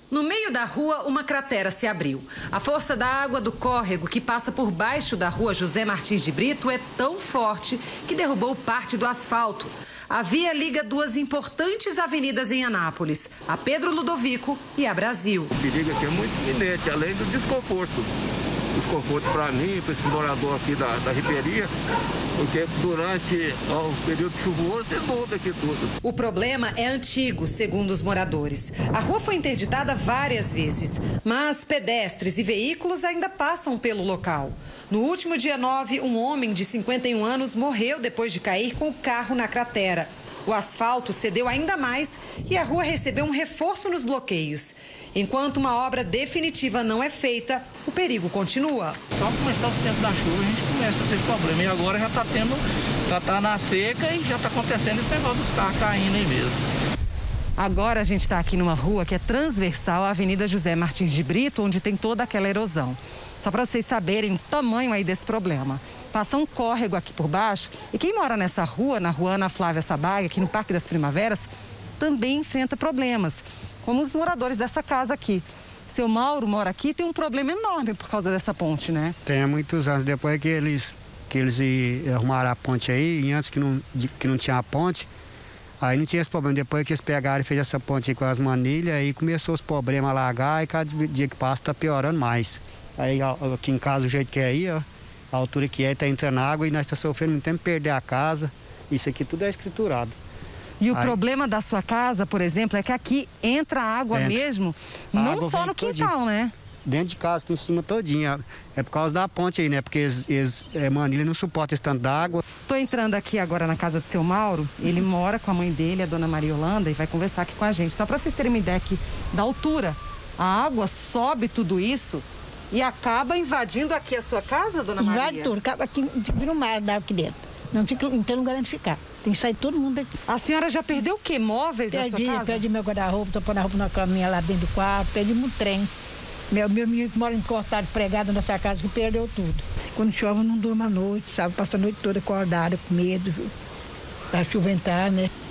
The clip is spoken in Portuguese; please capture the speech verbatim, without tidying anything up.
No meio da rua, uma cratera se abriu. A força da água do córrego que passa por baixo da rua José Martins de Brito é tão forte que derrubou parte do asfalto. A via liga duas importantes avenidas em Anápolis, a Pedro Ludovico e a Brasil. O perigo aqui é muito iminente, além do desconforto. Desconforto para mim, para esse morador aqui da, da Ribeirinha, porque durante ó, o período chuvoso inunda aqui tudo. O problema é antigo, segundo os moradores. A rua foi interditada várias vezes, mas pedestres e veículos ainda passam pelo local. No último dia nove, um homem de cinquenta e um anos morreu depois de cair com o carro na cratera. O asfalto cedeu ainda mais e a rua recebeu um reforço nos bloqueios. Enquanto uma obra definitiva não é feita, o perigo continua. Só começar os tempos da chuva, a gente começa a ter esse problema. E agora já está tendo, já está na seca e já está acontecendo esse negócio dos carros caindo aí mesmo. Agora a gente está aqui numa rua que é transversal à Avenida José Martins de Brito, onde tem toda aquela erosão. Só para vocês saberem o tamanho aí desse problema. Passa um córrego aqui por baixo e quem mora nessa rua, na rua Ana Flávia Sabaga, aqui no Parque das Primaveras, também enfrenta problemas, como os moradores dessa casa aqui. Seu Mauro mora aqui e tem um problema enorme por causa dessa ponte, né? Tem há muitos anos, depois que eles, que eles arrumaram a ponte aí, e antes que não, que não tinha a ponte, aí não tinha esse problema. Depois que eles pegaram e fez essa ponte aí com as manilhas, aí começou os problemas a alagar e cada dia que passa está piorando mais. Aí aqui em casa, o jeito que é aí, ó, a altura que é, está entrando água e nós estamos sofrendo muito tempo perder a casa. Isso aqui tudo é escriturado. E o aí, problema da sua casa, por exemplo, é que aqui entra água entra. mesmo, a não água só no quintal, todinho, né? Dentro de casa, aqui em cima todinha. É por causa da ponte aí, né? Porque eles, eles, é, manilha não suporta esse tanto d'água. Estou entrando aqui agora na casa do seu Mauro. Ele mora com a mãe dele, a dona Maria Yolanda, e vai conversar aqui com a gente. Só para vocês terem uma ideia aqui da altura. A água sobe tudo isso e acaba invadindo aqui a sua casa, dona Maria? Invade tudo, acaba aqui, vira um mar d'água aqui dentro. Não, fica, não tem lugar onde ficar. Tem que sair todo mundo daqui. A senhora já perdeu o quê? Móveis perdi, da sua casa? Perdi meu guarda-roupa, tô pondo a roupa na caminha lá dentro do quarto, perdi um trem. Meu, meu menino que mora encostado, pregado nessa casa, que perdeu tudo. Quando chove, eu não durmo à noite, sabe? Passo a noite toda acordada, com medo, viu? Da chuva entrar, né?